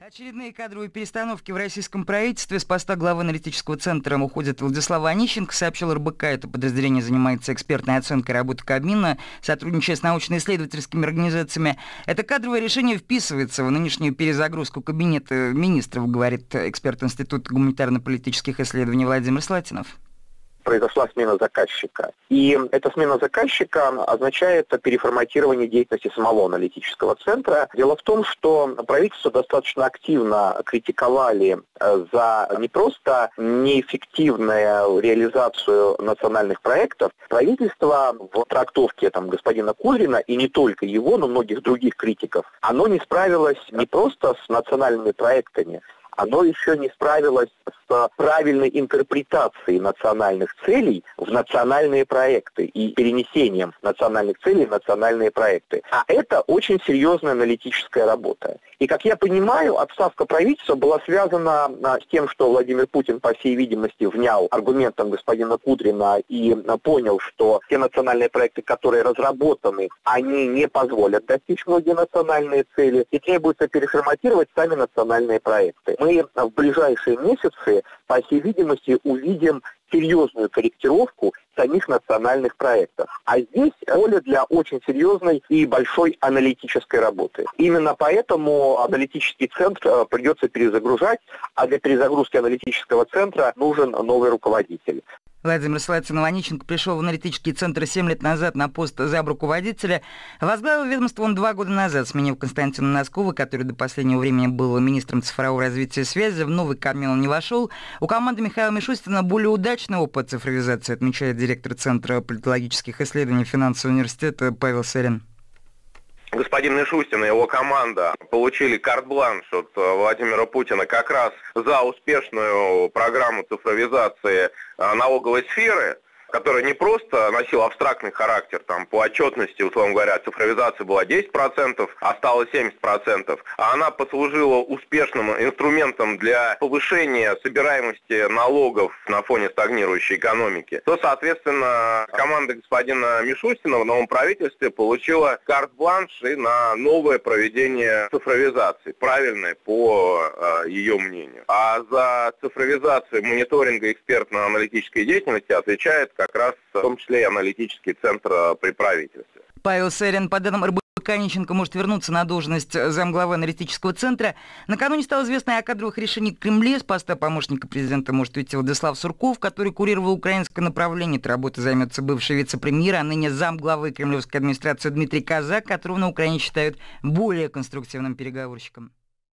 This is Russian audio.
Очередные кадровые перестановки в российском правительстве. С поста главы аналитического центра уходит Владислав Онищенко, сообщил РБК. Это подразделение занимается экспертной оценкой работы Кабмина, сотрудничая с научно-исследовательскими организациями. Это кадровое решение вписывается в нынешнюю перезагрузку кабинета министров, говорит эксперт Института гуманитарно-политических исследований Владимир Слатинов. Произошла смена заказчика. И эта смена заказчика означает переформатирование деятельности самого аналитического центра. Дело в том, что правительство достаточно активно критиковали за не просто неэффективную реализацию национальных проектов. Правительство в трактовке господина Кудрина, и не только его, но многих других критиков, оно не справилось не просто с национальными проектами, оно еще не справилось с правильной интерпретацией национальных целей в национальные проекты и перенесением национальных целей в национальные проекты. А это очень серьезная аналитическая работа. И, как я понимаю, отставка правительства была связана с тем, что Владимир Путин, по всей видимости, внял аргументам господина Кудрина и понял, что те национальные проекты, которые разработаны, они не позволят достичь многие национальные цели, и требуется переформатировать сами национальные проекты. Мы в ближайшие месяцы, по всей видимости, увидим серьезную корректировку самих национальных проектов. А здесь поле для очень серьезной и большой аналитической работы. Именно поэтому аналитический центр придется перезагружать, а для перезагрузки аналитического центра нужен новый руководитель. Владимир Слатинов. Онищенко пришел в аналитический центр 7 лет назад на пост замруководителя. Возглавил ведомство он 2 года назад, сменив Константина Носкова, который до последнего времени был министром цифрового развития и связи. В новый Кабмин он не вошел. У команды Михаила Мишустина более удачный опыт цифровизации, отмечает директор Центра политологических исследований финансового университета Павел Сэрин. Господин Мишустин и его команда получили карт-бланш от Владимира Путина как раз за успешную программу цифровизации налоговой сферы, которая не просто носила абстрактный характер, по отчетности, условно говоря, цифровизация была 10%, а стала 70%, а она послужила успешным инструментом для повышения собираемости налогов на фоне стагнирующей экономики, то, соответственно, команда господина Мишустина в новом правительстве получила карт-бланш и на новое проведение цифровизации, правильное по ее мнению. А за цифровизацию мониторинга экспертно-аналитической деятельности отвечает как раз в том числе и аналитический центр при правительстве. Павел Сэрин. По данным РБК, Онищенко может вернуться на должность замглавы аналитического центра. Накануне стало известно о кадровых решениях в Кремле. С поста помощника президента может уйти Владислав Сурков, который курировал украинское направление. Этой работой займется бывший вице-премьер, а ныне замглавы кремлевской администрации Дмитрий Казак, которого на Украине считают более конструктивным переговорщиком.